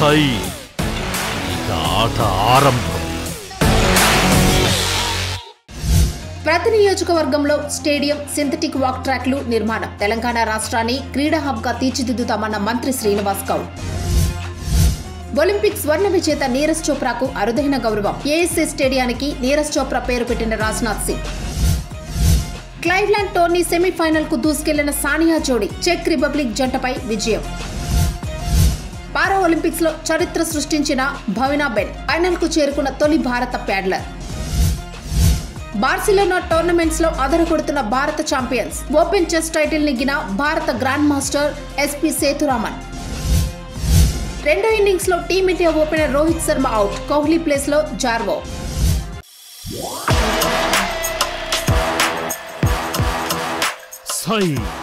సై ఇక ఆట ఆరంభం. ప్రతి నియోజకవర్గంలో స్టేడియం, సింథటిక్ వాక్ ట్రాక్లు నిర్మాణం. తెలంగాణ రాష్ట్రాన్ని క్రీడా హబ్గా తీర్చిదిద్దుతామన్న మంత్రి శ్రీనివాస్ గౌడ్. ఒలింపిక్ స్వర్ణ విజేత నీరజ్ చోప్రాకు అరుదైన గౌరవం. ఏఎస్ఏ స్టేడియానికి నీరజ్ చోప్రా పేరు పెట్టిన Rajnath Singh. Cleveland tourney semifinal కు దూసుకెళ్లిన సానియా జోడీ చెక్ రిపబ్లిక్ జంటపై విజయం. పారా ఒలింపిక్స్ లో చరిత్ర సృష్టించిన భవినా బెన్ ఫైనల్ కు చేరుకున్న తొలి భారత ప్యాడ్లర్. బార్సిలోనా టోర్నమెంట్స్ లో అదరగొడుతున్న భారత ఛాంపియన్స్. ఓపెన్ చెస్ టైటిల్ నెగ్గిన భారత గ్రాండ్ మాస్టర్ ఎస్పీ సేతురామన్. రెండో ఇన్నింగ్స్ లో team India opener Rohit Sharma out. Kohli place లో జార్వో. సై